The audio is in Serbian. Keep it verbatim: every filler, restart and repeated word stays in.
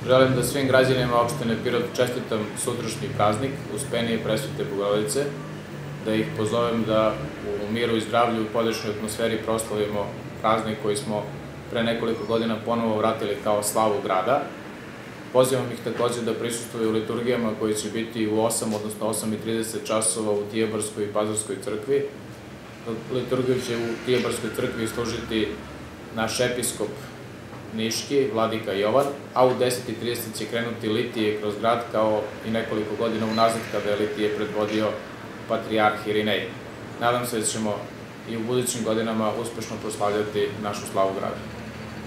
Želim da svim građanima opštine Pirot čestitam sutrašnji praznik, Uspenije Presvete Bogorodice, da ih pozovem da u miru i zdravlju i podršnoj atmosferi proslavimo praznik koji smo pre nekoliko godina ponovo vratili kao slavu grada. Pozivam ih takođe da prisustvuju liturgijama koji će biti u osam, odnosno osam i trideset časova u Tijeborskoj i Pazarskoj crkvi. Liturgiju će u Tijeborskoj crkvi služiti naš episkop Niški, vladika Jovan, a u deset i trideset će krenuti litije kroz grad kao i nekoliko godina unazad kada je litije predvodio patrijarh Irinej. Nadam se da ćemo i u budućim godinama uspešno proslavljati našu slavu grada.